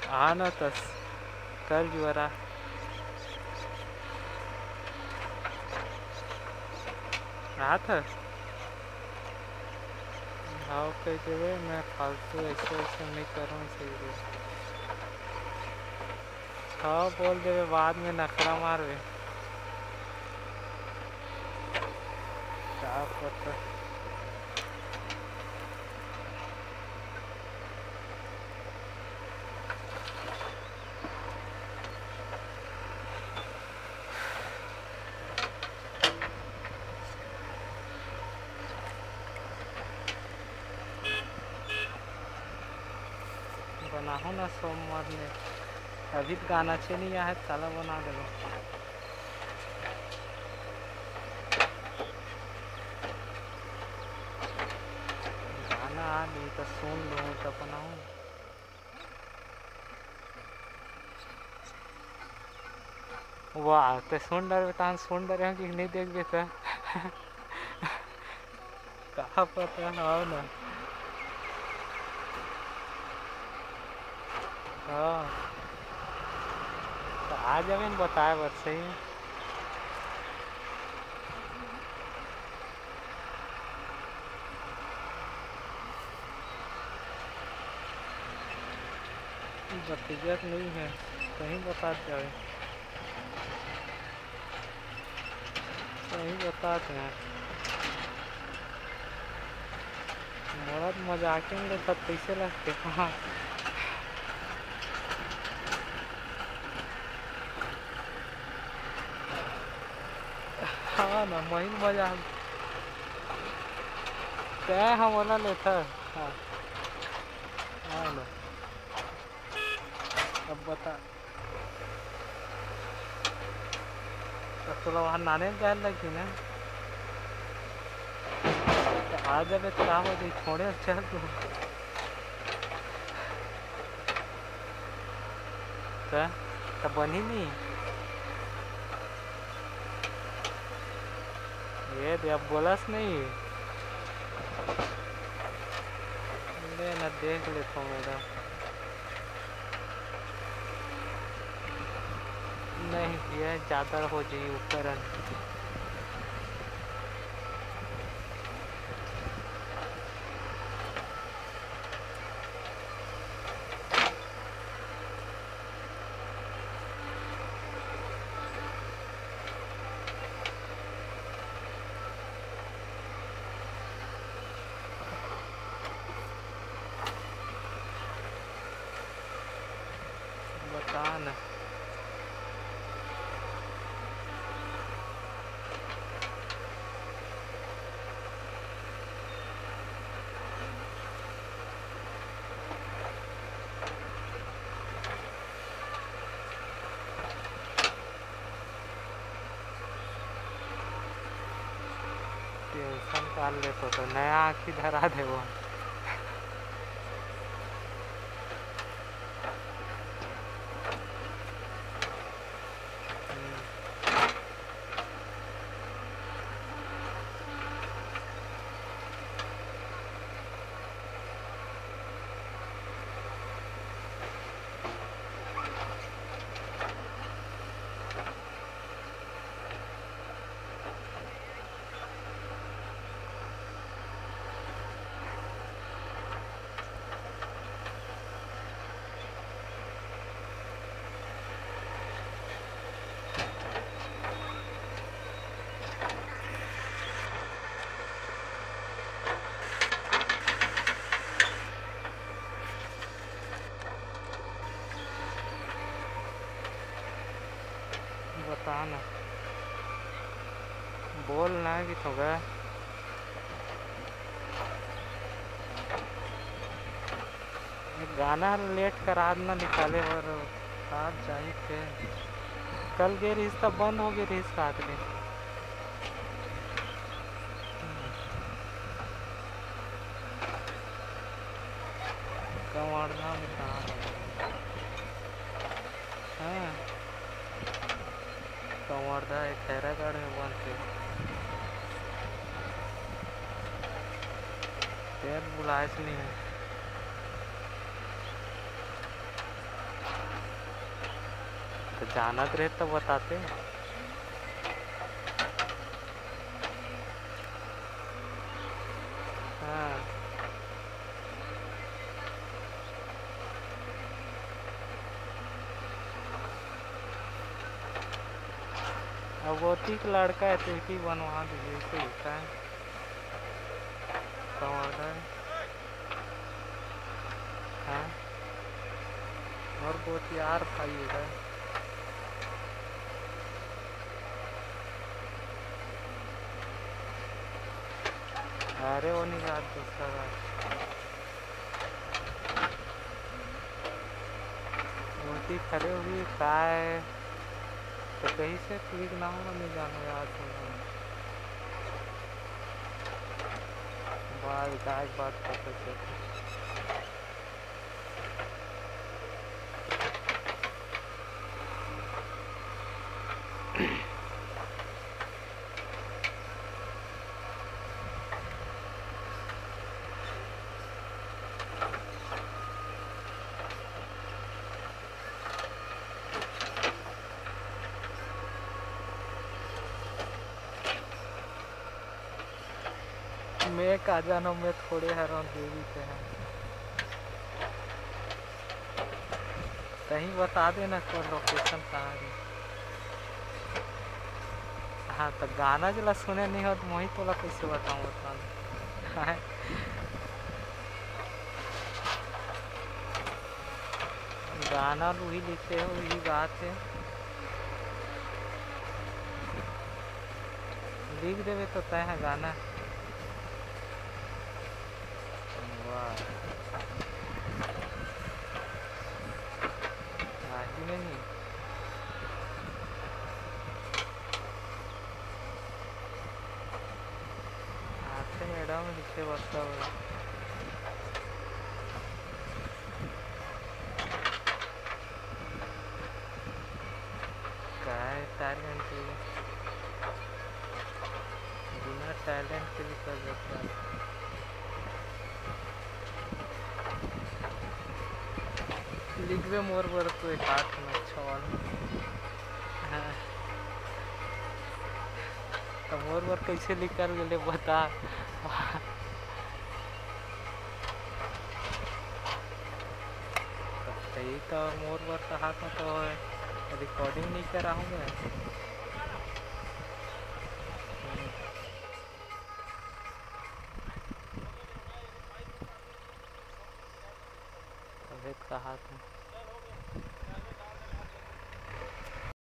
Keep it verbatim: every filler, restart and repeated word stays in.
हाँ ना तस कर जुआरा रहा था। हाँ कह देवे मैं फालतू ऐसे ऐसे नहीं करूँ इसीलिए। हाँ बोल देवे बाद में नखरा मारवे। क्या पता। बनाओ ना सोमवार में। अभी तो गाना अच्छे नहीं आया है ताला बना देगा। गाना आ ली तो सुन लूँ तो बनाऊँ। वाह तो सुन डर बेटा सुन डर कि नहीं देख बेटा। कहाँ पता हाँ ना। हाँ तो आ जावे न बताए बस सही। बतियत नहीं है कहीं बता जाए। कहीं बताते हैं मरद मजाक में लेता कैसे लगते हाँ। हाँ ना महीन मजाक क्या हम बोला लेता। हाँ हाँ ना अब बता। तो थोड़ा वहाँ नाने में जाने लगी ना। तो आ जावे तो काम हो जाए छोड़े चल तू। तो तो बनी नहीं। ये दे अब बोलस नहीं। ले ना देख ले तो मेरा। नहीं ये ज़्यादा हो जाए उपकरण। बता ना। टेंशन काल ले तो, तो नया आँखी धरा दे वो। बता ना बोल ना कि तो गए गाना लेट करा ना निकाले और आज जाए थे। कल गए रही तब बंद हो गई रही साथ में। कमाड़ना में कहाँ हाँ कमाड़दा है खैरागढ़ में बंद थे। तेल बुलाए नहीं है। तो जानत रहे तो बताते। हाँ अब वो तीक लड़का है तो एक ही बनवा दीजिए, इसे होता है कम ऑर्डर। हाँ और बहुत यार भाई है। अरे वो नहीं यार दूसरा बात मोती खड़े हुई का है तो कहीं से क्लिक ना होगा, नहीं जानो याद होगा बात गाय बात पता चलती। मैं का जानो, मैं थोड़े हैरान देवी के हैं कहीं बता देना कौन लोकेशन कहाँ है। हाँ तो गाना जला सुने नहीं हो तो वही तोला कैसे बताऊँ बता। गाना वही लिखते हो वही बात है, लिख देवे तो तय है गाना। वाह आदि में नहीं आते मैडम लिखे बता हुआ क्या है टैलेंट बिना टैलेंट के भी कर सकता है। लिखवे मोर बर तो एक आठ में छवाल। हाँ तो मोर बर कैसे निकल गए बता। तो मोर बर तो हाथ में तो रिकॉर्डिंग नहीं करा हूँ मैं।